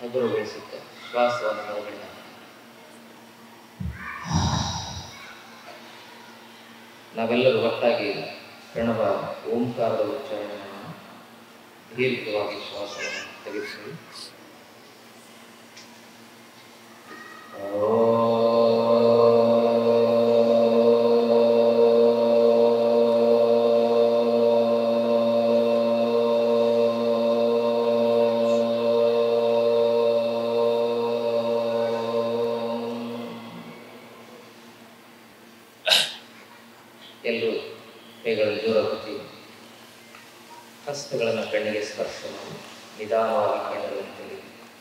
ಹಗುರಗೊಳಿಸುತ್ತೆ. ಶ್ವಾಸವನ್ನು ಹೊರಗಡೆ ನಾವೆಲ್ಲರೂ ಒಟ್ಟಾಗಿ ಪ್ರಣವ ಓಂಕಾರದ ಉಚ್ಚಾರಣೆಯನ್ನು ದೀರ್ಘವಾಗಿ ಶ್ವಾಸವನ್ನು ತೆಗೆದುಕೊಳ್ಳಿ. ಎಲ್ಲರೂ ಕೈಗಳು ಜೋರಾಗಿ ಹಸ್ತಗಳನ್ನು ಕಣ್ಣಿಗೆ ಸ್ಪರ್ಶ ಮಾಡಿ ನಿಧಾನವಾಗಿ ಕಣ್ಣುಗಳನ್ನು ತೆಗೆದು.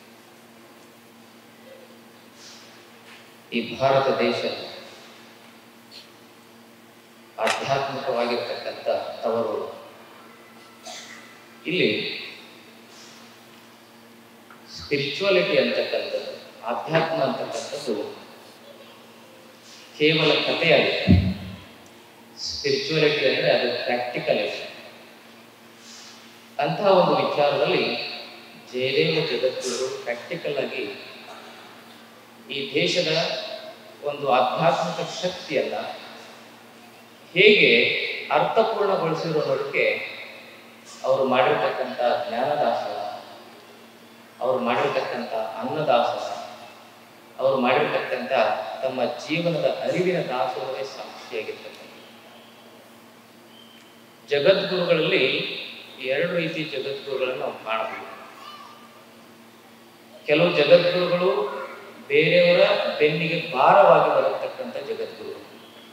ಈ ಭಾರತ ದೇಶ ಆಧ್ಯಾತ್ಮಿಕವಾಗಿರ್ತಕ್ಕಂಥ ತವರು. ಇಲ್ಲಿ ಸ್ಪಿರಿಚುವಾಲಿಟಿ ಅಂತಕ್ಕಂಥದ್ದು, ಆಧ್ಯಾತ್ಮ ಅಂತಕ್ಕಂಥದ್ದು ಕೇವಲ ಕಥೆಯಾಗಿದೆ. ಸ್ಪಿರಿಚುವಾಲಿಟಿ ಅಂದರೆ ಅದು ಪ್ರಾಕ್ಟಿಕಲ್ ಇದೆ. ಅಂತಹ ಒಂದು ವಿಚಾರದಲ್ಲಿ ಜಯದೇವ ಜಗದ್ಗುರು ಪ್ರಾಕ್ಟಿಕಲ್ ಆಗಿ ಈ ದೇಶದ ಒಂದು ಆಧ್ಯಾತ್ಮಿಕ ಶಕ್ತಿಯನ್ನ ಹೇಗೆ ಅರ್ಥಪೂರ್ಣಗೊಳಿಸಿರೋದಕ್ಕೆ ಅವರು ಮಾಡಿರ್ತಕ್ಕಂಥ ಜ್ಞಾನದಾಸ, ಅವರು ಮಾಡಿರ್ತಕ್ಕಂಥ ಅನ್ನದಾಸ, ಅವರು ಮಾಡಿರ್ತಕ್ಕಂಥ ತಮ್ಮ ಜೀವನದ ಅರಿವಿನ ದಾಸೋಹವೇ ಸಾಕ್ಷಿಯಾಗಿರ್ತಕ್ಕಂಥ ಜಗದ್ಗುರುಗಳಲ್ಲಿ ಎರಡು ರೀತಿ ಜಗದ್ಗುರುಗಳನ್ನು ನಾವು ಕಾಣಬಹುದು. ಕೆಲವು ಜಗದ್ಗುರುಗಳು ಬೇರೆಯವರ ಬೆನ್ನಿಗೆ ಭಾರವಾಗಿ ಬರತಕ್ಕಂಥ ಜಗದ್ಗುರುಗಳು.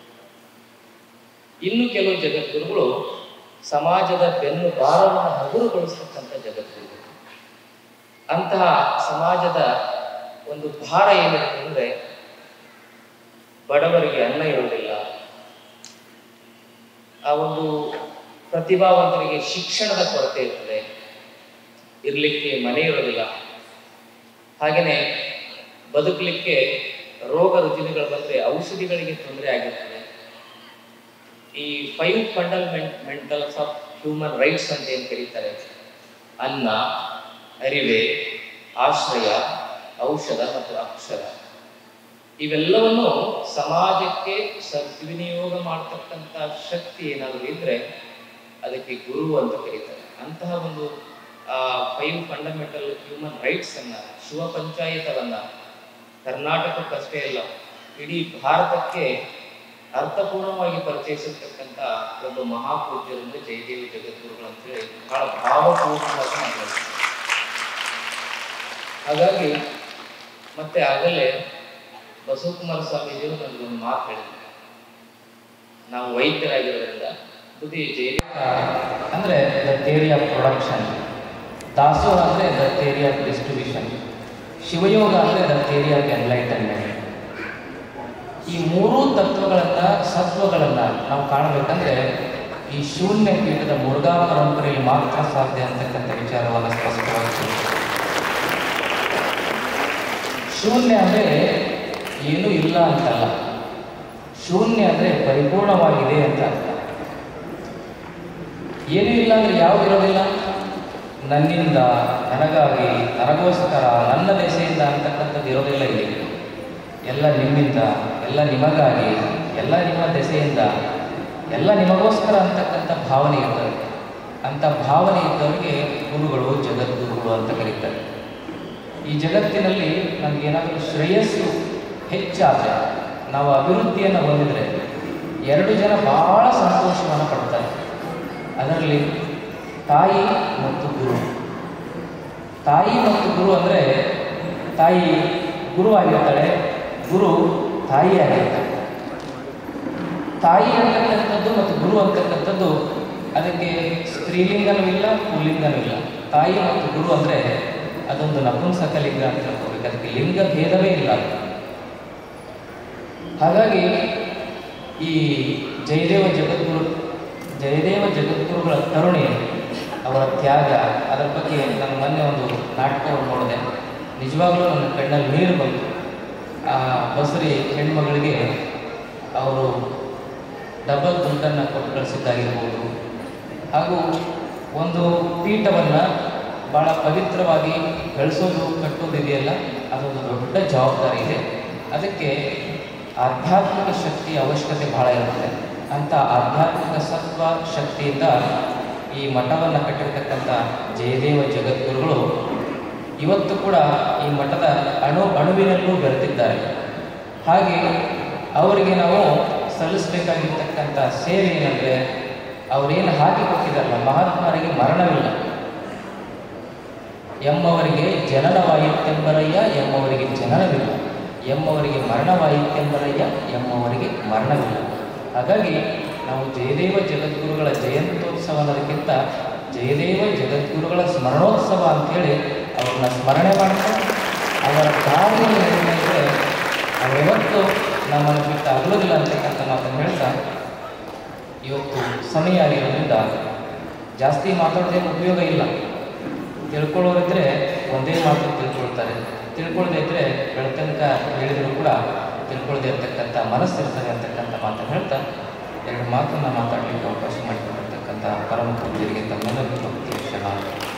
ಇನ್ನು ಕೆಲವು ಜಗದ್ಗುರುಗಳು ಸಮಾಜದ ಬೆನ್ನು ಭಾರವನ್ನು ಹಗುರಗೊಳಿಸತಕ್ಕಂಥ ಜಗದ್ಗುರುಗಳು. ಅಂತಹ ಸಮಾಜದ ಒಂದು ಭಾರ ಏನಿರುತ್ತೆ ಅಂದರೆ, ಬಡವರಿಗೆ ಅನ್ನ ಇರುವುದಿಲ್ಲ, ಆ ಒಂದು ಪ್ರತಿಭಾವಂತರಿಗೆ ಶಿಕ್ಷಣದ ಕೊರತೆ ಇರ್ತದೆ, ಇರಲಿಕ್ಕೆ ಮನೆ ಇರೋದಿಲ್ಲ, ಹಾಗೆಯೇ ಬದುಕಲಿಕ್ಕೆ ರೋಗ ರುಜಿನಗಳು ಬಂದರೆ ಔಷಧಿಗಳಿಗೆ ತೊಂದರೆ ಆಗಿರ್ತದೆ. ಈ 5 ಫಂಡಮೆಂಟಲ್ಸ್ ಆಫ್ ಹ್ಯೂಮನ್ ರೈಟ್ಸ್ ಅಂತ ಏನು ಕರೀತಾರೆ, ಅನ್ನ, ಅರಿವೆ, ಆಶ್ರಯ, ಔಷಧ ಮತ್ತು ಅಕ್ಷರ, ಇವೆಲ್ಲವನ್ನು ಸಮಾಜಕ್ಕೆ ಸದ್ವಿನಿಯೋಗ ಮಾಡ್ತಕ್ಕಂಥ ಶಕ್ತಿ ಏನಾದರೂ ಇದ್ರೆ ಅದಕ್ಕೆ ಗುರು ಅಂತ ಕರೀತಾರೆ. ಅಂತಹ ಒಂದು 5 ಫಂಡಮೆಂಟಲ್ ಹ್ಯೂಮನ್ ರೈಟ್ಸ್ ಅನ್ನ, ಶಿವ ಪಂಚಾಯತವನ್ನ ಕರ್ನಾಟಕಕ್ಕಷ್ಟೇ ಅಲ್ಲ ಇಡೀ ಭಾರತಕ್ಕೆ ಅರ್ಥಪೂರ್ಣವಾಗಿ ಪರಿಚಯಿಸಿರ್ತಕ್ಕಂಥ ಒಂದು ಮಹಾಪೂಜ್ಯರಿಂದ ಜಯದೇವಿ ಜಗದ್ಗುರುಗಳು ಅಂತೇಳಿ ಬಹಳ ಭಾವಪೂರ್ಣವಾಗಿ ಮಾತಾಡ್ತಾರೆ. ಹಾಗಾಗಿ ಮತ್ತೆ ಆಗಲೇ ಬಸವಕುಮಾರ ಸ್ವಾಮೀಜಿಯವರು ನನಗೊಂದು ಮಾತು ಹೇಳಿದ್ರು. ನಾವು ವೈದ್ಯರಾಗಿರೋದ್ರಿಂದ ಬುದ್ಧಿ ಅಂದರೆ ದ ಥಿಯರಿ ಆಫ್ ಪ್ರೊಡಕ್ಷನ್, ದಾಸೋಹ ಅಂದರೆ ದ ಥಿಯರಿ ಆಫ್ ಡಿಸ್ಟ್ರಿಬ್ಯೂಷನ್, ಶಿವಯೋಗ ಅಂದರೆ ದ ಥಿಯರಿ ಆಫ್ ಎನ್ಲೈಟನ್ಮೆಂಟ್. ಈ ಮೂರೂ ತತ್ವಗಳನ್ನು, ಸತ್ವಗಳನ್ನು ನಾವು ಕಾಣಬೇಕಂದ್ರೆ ಈ ಶೂನ್ಯ ಪೀಠದ ಮುರುಘಾ ಪರಂಪರೆಯಲ್ಲಿ ಮಾತ್ರ ಸಾಧ್ಯ ಅಂತಕ್ಕಂಥ ವಿಚಾರವನ್ನು ಸ್ಪಷ್ಟವಾಗಿ ಶೂನ್ಯ ಅಂದರೆ ಏನೂ ಇಲ್ಲ ಅಂತಲ್ಲ, ಶೂನ್ಯ ಅಂದರೆ ಪರಿಪೂರ್ಣವಾಗಿದೆ ಅಂತ ಅರ್ಥ. ಏನೂ ಇಲ್ಲ ಅಂದರೆ ಯಾವುದಿರೋದಿಲ್ಲ, ನನ್ನಿಂದ, ನನಗಾಗಿ, ನನಗೋಸ್ಕರ, ನನ್ನ ದೆಸೆಯಿಂದ ಅಂತಕ್ಕಂಥದ್ದು ಇರೋದಿಲ್ಲ ಇಲ್ಲಿ. ಎಲ್ಲ ನಿಮ್ಮಿಂದ, ಎಲ್ಲ ನಿಮಗಾಗಿ, ಎಲ್ಲ ನಿಮ್ಮ ದೆಸೆಯಿಂದ, ಎಲ್ಲ ನಿಮಗೋಸ್ಕರ ಅಂತಕ್ಕಂಥ ಭಾವನೆ ಇರ್ತದೆ. ಅಂಥ ಭಾವನೆ ಇದ್ದವರಿಗೆ ಗುರುಗಳು, ಜಗದ್ಗುರುಗಳು ಅಂತ ಕರೀತಾರೆ. ಈ ಜಗತ್ತಿನಲ್ಲಿ ನಮಗೇನಾದರೂ ಶ್ರೇಯಸ್ಸು ಹೆಚ್ಚಾದರೆ, ನಾವು ಅಭಿವೃದ್ಧಿಯನ್ನು ಹೊಂದಿದರೆ 2 ಜನ ಬಹಳ ಸಂತೋಷವನ್ನು ಪಡ್ತಾರೆ. ಅದರಲ್ಲಿ ತಾಯಿ ಮತ್ತು ಗುರು. ತಾಯಿ ಮತ್ತು ಗುರು ಅಂದರೆ ತಾಯಿ ಗುರು ಆಗಿರ್ತಾಳೆ, ಗುರು ತಾಯಿ ಆಗಿರ್ತಾಳೆ. ತಾಯಿ ಅಂತಕ್ಕಂಥದ್ದು ಮತ್ತು ಗುರು ಅಂತಕ್ಕಂಥದ್ದು ಅದಕ್ಕೆ ಸ್ತ್ರೀಲಿಂಗನೂ ಇಲ್ಲ, ಪುಲ್ಲಿಂಗನೂ ಇಲ್ಲ. ತಾಯಿ ಮತ್ತು ಗುರು ಅಂದರೆ ಅದೊಂದು ನಪುಂಸಕ ಲಿಂಗ ಅಂತ ಹೇಳ್ಕೋಬೇಕು, ಅದಕ್ಕೆ ಲಿಂಗ ಭೇದವೇ ಇಲ್ಲ. ಹಾಗಾಗಿ ಈ ಜಯದೇವ ಜಗದ್ಗುರುಗಳ ಕರುಣೆ, ಅವರ ತ್ಯಾಗ, ಅದರ ಬಗ್ಗೆ ನಾನು ಮೊನ್ನೆ ಒಂದು ನಾಟಕವನ್ನು ನೋಡಿದೆ. ನಿಜವಾಗ್ಲೂ ನನ್ನ ಕಣ್ಣಲ್ಲಿ ನೀರು ಬಂತು. ಆ ಬಸರಿ ಹೆಣ್ಮಗಳಿಗೆ ಅವರು ಡಬಲ್ ದುಡ್ಡನ್ನು ಕೊಟ್ಟು ಕಳಿಸಿದ್ದಾಗಿರ್ಬೋದು, ಹಾಗೂ ಒಂದು ಪೀಠವನ್ನು ಭಾಳ ಪವಿತ್ರವಾಗಿ ಬೆಳೆಸೋದು ಕಟ್ಟೋದು ಇದೆಯಲ್ಲ, ಅದೊಂದು ದೊಡ್ಡ ಜವಾಬ್ದಾರಿ ಇದೆ. ಅದಕ್ಕೆ ಆಧ್ಯಾತ್ಮಿಕ ಶಕ್ತಿಯ ಅವಶ್ಯಕತೆ ಬಹಳ ಇರುತ್ತೆ. ಅಂಥ ಆಧ್ಯಾತ್ಮಿಕ ಸತ್ವ ಶಕ್ತಿಯಿಂದ ಈ ಮಠವನ್ನು ಕಟ್ಟಿರ್ತಕ್ಕಂಥ ಜಯದೇವ ಜಗದ್ಗುರುಗಳು ಇವತ್ತು ಕೂಡ ಈ ಮಠದ ಅಣುವಿನಲ್ಲೂ ಬೆರೆತಿದ್ದಾರೆ. ಹಾಗೆ ಅವರಿಗೆ ನಾವು ಸಲ್ಲಿಸಬೇಕಾಗಿರ್ತಕ್ಕಂಥ ಸೇವೆ ಏನಂದರೆ, ಅವರೇನು ಹಾಕಿಕೊಟ್ಟಿದ್ದಾರಲ್ಲ, ಮಹಾತ್ಮರಿಗೆ ಮರಣವಿಲ್ಲ. ಎಮ್ಮವರಿಗೆ ಜನನವಾಯಿತೆಂಬರಯ್ಯ, ಎಮ್ಮವರಿಗೆ ಜನನವಿಲ್ಲ. ಎಮ್ಮವರಿಗೆ ಮರಣವಾಯಿತೆಂಬರಯ್ಯ, ಎಮ್ಮವರಿಗೆ ಮರಣವಿಲ್ಲ. ಹಾಗಾಗಿ ನಾವು ಜಯದೇವ ಜಗದ್ಗುರುಗಳ ಜಯಂತ್ಯೋತ್ಸವ ಅನ್ನೋದಕ್ಕಿಂತ ಜಯದೇವ ಜಗದ್ಗುರುಗಳ ಸ್ಮರಣೋತ್ಸವ ಅಂಥೇಳಿ ಅವ್ರನ್ನ ಸ್ಮರಣೆ ಮಾಡ್ತಾ ಅವರ ಕಾರ್ಯ ನಡೆದರೆ ಅವರಿವತ್ತು ನಮ್ಮನ್ನು ಬಿಟ್ಟು ಅಗಲೋದಿಲ್ಲ ಅಂತಕ್ಕಂಥ ಮಾತನ್ನು ಹೇಳ್ತಾ, ಇವತ್ತು ಸಮಯ ಆಗಿರೋದ್ರಿಂದ ಜಾಸ್ತಿ ಮಾತಾಡೋದೇನು ಉಪಯೋಗ ಇಲ್ಲ. ತಿಳ್ಕೊಳ್ಳೋರಿದ್ದರೆ ಒಂದೇ ಮಾತು ತಿಳ್ಕೊಳ್ತಾರೆ, ತಿಳ್ಕೊಳ್ಳದೇ ಇದ್ದರೆ ಬೆಳತನಕ ಹೇಳಿದರೂ ಕೂಡ ತಿಳ್ಕೊಳ್ಳದೇ ಇರತಕ್ಕಂಥ ಮನಸ್ಸಿರ್ತದೆ ಅಂತಕ್ಕಂಥ ಮಾತನ್ನು ಹೇಳ್ತಾ ಎರಡು ಮಾತನ್ನು ಮಾತಾಡಲಿಕ್ಕೆ ಅವಕಾಶ ಮಾಡಿಕೊಟ್ಟಿರ್ತಕ್ಕಂಥ ಪರಮ ಪೂಜ್ಯರಿಗೆ ತಮ್ಮೆಲ್ಲರಿಗೂ ಭಕ್ತಿಯ ಶರಣ.